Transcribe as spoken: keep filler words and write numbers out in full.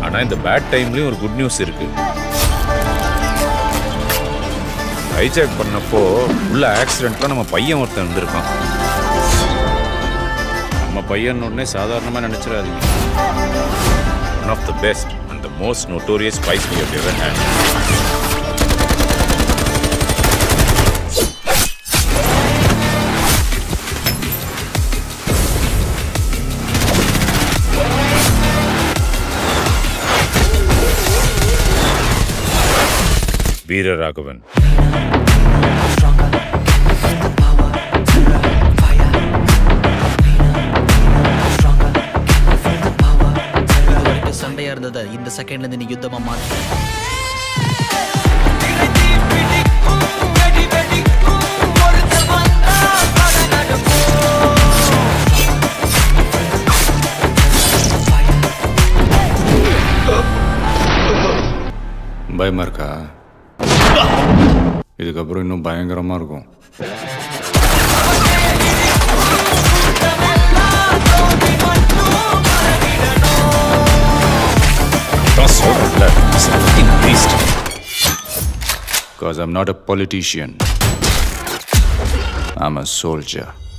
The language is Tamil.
ஆனா இந்த பேட் டைம்லயும் ஒரு குட் நியூஸ் இருக்கு. ஹைஜாக் பண்ணப்போ உள்ள ஆக்சிடென்ட்ல நம்ம பையன் ஒருத்தன் இருந்திருக்கான். நம்ம பையன் உடனே சாதாரணமா நினைச்சிடாதீங்க. One of the best and the most notorious spies we have ever had. Veera Raghavan. சண்டையா இருந்தது இந்த செகண்ட்ல இருந்து நீ யுத்தமா மாத்து. பயமா இருக்கா? இதுக்கப்புறம் இன்னும் பயங்கரமா இருக்கும். Because I'm not a politician. I'm a soldier.